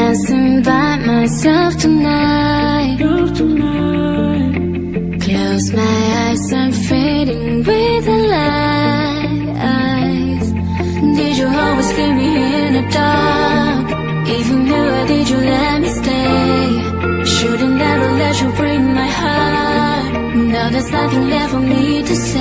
dancing by myself tonight. Close my eyes, I'm fading with the lights. Did you always keep me in the dark? If you knew it, did you let me stay? Should've never let you break my heart. Now there's nothing left for me to say.